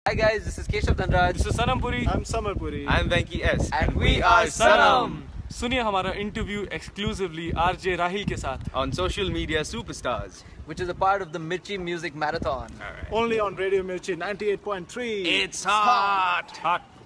Hi guys, this is Keshav Dhanraj. This is Sanam Puri. I'm Samar Puri. I'm Venki S. And we are Sanam. सुनिए हमारा interview exclusively RJ Rahil के साथ On social media superstars. Which is a part of the Mirchi Music Marathon. Only on Radio Mirchi 98.3. It's hot. Hot